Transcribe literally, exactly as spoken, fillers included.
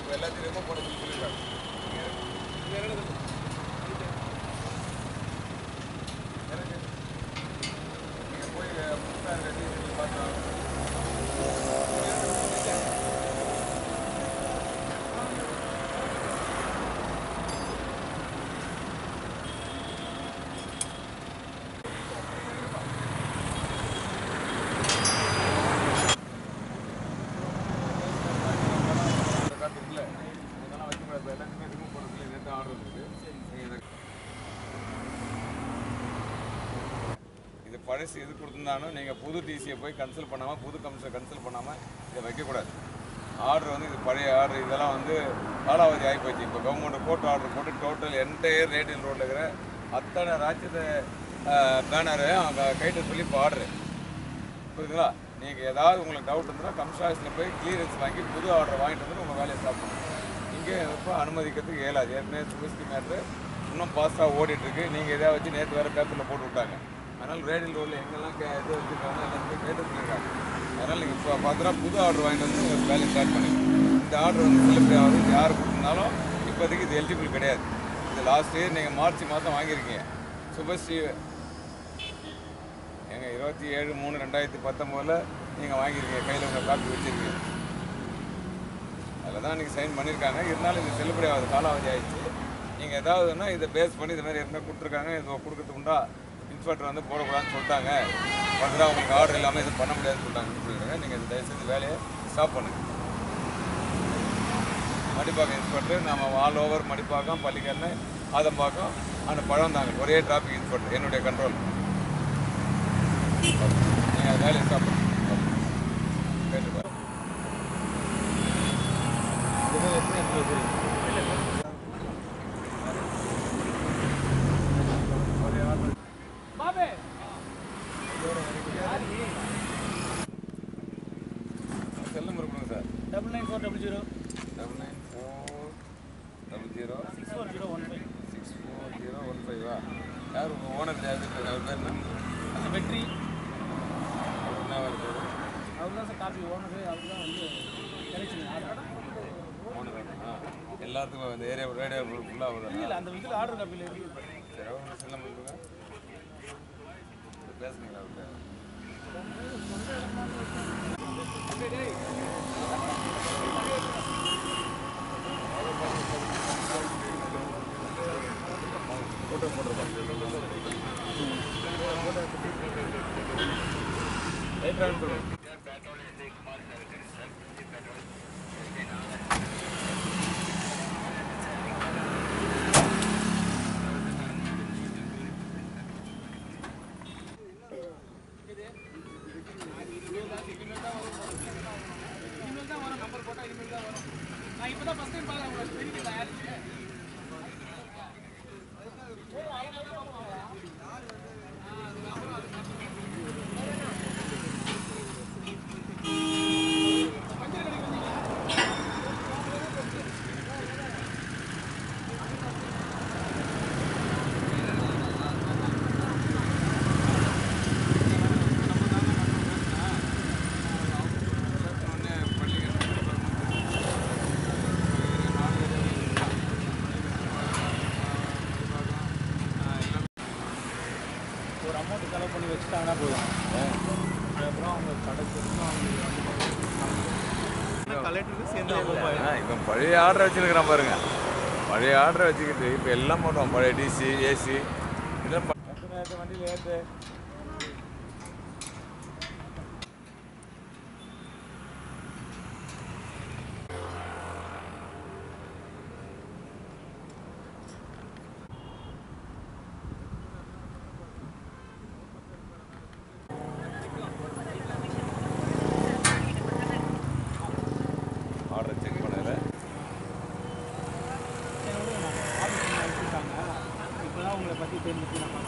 இப்போ எல்லாத்தையும் ரிமூவ் பண்ண சொல்லி சொல்லியிருக்காங்க. எனக்கு நீங்கள் போய் புதுசாக ரெடி பண்ணி பார்த்தா பழசு எது கொடுத்துருந்தாலும் நீங்கள் புது டிசியை போய் கன்சல்ட் பண்ணாமல் புது கமிஷனை கன்சல்ட் பண்ணாமல் இதை வைக்கக்கூடாது. ஆர்டர் வந்து இது பழைய ஆர்டர் இதெல்லாம் வந்து காலாவதி ஆகிப்போச்சு. இப்போ கவர்மெண்ட் கோர்ட் ஆர்டர் போட்டு டோட்டல் என்டையர் ரேடியல் ரோட்டில் இருக்கிற அத்தனை ராஜ்யத்தை பேனரையும் அவங்க கைட்டு சொல்லி இப்போ ஆர்டரு புரியுதுங்களா? நீங்கள் ஏதாவது உங்களுக்கு டவுட் இருந்ததுன்னா கமிஷன் ஆஃபீஸில் போய் கிளியரன்ஸ் வாங்கி புது ஆர்டர் வாங்கிட்டு வந்து உங்கள் வேலையை ஸ்டாப் பண்ணணும். இங்கே இப்போ அனுமதிக்கிறதுக்கு இயலாது. ஏற்கனவே சுபஸ்கி மேட்ரு இன்னும் ஃபாஸ்ட்டாக ஓடிட்டுருக்கு. நீங்கள் எதாவது வச்சு நேற்று வேறு பேப்பரில் போட்டு விட்டாங்க. அதனால் ரேடியல் ரோடில் எங்கெல்லாம் கே இது வச்சுருக்காங்க எல்லாத்தையும் கேட்டு பண்ணியிருக்காங்க. அதனால் நீங்கள் இப்போ பார்த்தா புது ஆர்டர் வாங்கிட்டு வந்து உங்கள் வேலையை ஸ்டார்ட் பண்ணிடுங்க. இந்த ஆர்டர் வந்து செலிப்ரேட் ஆகுது. யார் கொடுத்துருந்தாலும் இப்போதைக்கு இது எலிஜிபிள் கிடையாது. இது லாஸ்ட் இயர் நீங்கள் மார்ச் மாதம் வாங்கியிருக்கீங்க. சுபஸ்ரீ எங்கள் இருபத்தி ஏழு மூணு ரெண்டாயிரத்தி பத்தொம்போதில் நீங்கள் வாங்கியிருக்கீங்க. கையில் உங்கள் காப்பி வச்சுருக்கீங்க. அதில் தான் நீங்கள் சைன் பண்ணியிருக்காங்க. இருந்தாலும் இது செலிப்ரேட் ஆகுது. காலாவதி ஆகிடுச்சு. நீங்கள் ஏதாவதுன்னா இதை பேஸ் பண்ணி இது மாதிரி ஏற்கனவே கொடுத்துருக்காங்க. இது கொடுக்கறதுக்கு உண்டா இன்ஸ்பெக்டர் வந்து போடக்கூடாதுன்னு சொல்லிட்டாங்க. ஃபர்தராக உங்களுக்கு ஆர்டர் இல்லாமல் இது பண்ண முடியாதுன்னு சொல்லிட்டாங்கன்னு சொல்லிடுறாங்க. நீங்கள் இது தயவுசெய்து வேலையை ஸ்டாப் பண்ணுங்கள். மடிப்பாக்கம் இன்ஸ்பெக்டர் நம்ம ஆல் ஓவர் மடிப்பாக்கம் பள்ளிக்கரணை ஆதம்பாக்கம் அந்த பழம் தாங்க ஒரே டிராஃபிக் இன்ஸ்பெக்டர் என்னுடைய கண்ட்ரோல். நீங்கள் வேலையை ஸ்டாப் பண்ணுங்க. கேட்டுப்பாரு செல் நம்பர் கொடுங்க sir. Double nine four double zero double nine four double zero six four zero one five six four zero one ஃபைவா? யார் உங்கள் ஓனர் தேவைப்படுறது? அவர் பேர் என்ன? அந்த வெற்றி அவர் என்ன வருது? அவர் தான் சார் காப்பி ஓனர். அவர் தான் வந்து கிடைச்சிங்க ஆர்டர் ஓனர். ஆ எல்லாத்துக்கும் இந்த ஏரியா ரேடியோ ஃபுல்லாக வருது. இல்லை அந்த இதில் ஆர்டர் காப்பியில் இருக்குது. சரி அவங்க செல் நம்பர் கொடுங்க. பேசுனீங்களா அவர்கிட்ட? ஃபோட்டோ போட்டுருக்கோம். ரைட் ரவுண்ட் சொல்லுங்கள். இனிமேல் தான் வரும். நம்பர் போட்டால் இனிமேல் தான் வரும். நான் இப்போ தான் ஃபஸ்ட் டைம் பார்க்குறேன். உங்களுக்கு தெரியுங்களா யாருக்கு? ஒரு அமௌண்ட் செலவு பண்ணி வச்சுட்டாங்கன்னா போதும். அதுக்கப்புறம் அவங்க கடைக்கு கலெக்டருக்கு சேர்ந்து இப்போ பழைய ஆர்டரை வச்சுருக்கிறான் பாருங்க. பழைய ஆர்டரை வச்சுக்கிட்டு இப்போ எல்லாம் போட்டோம். பழைய டிசி ஏசி இதெல்லாம் ஏற்று வண்டியில் ஏற்று ஆர்டர் செக் பண்ணல. இப்போ தான் உங்களை பற்றி தெரிஞ்சுட்டு நான்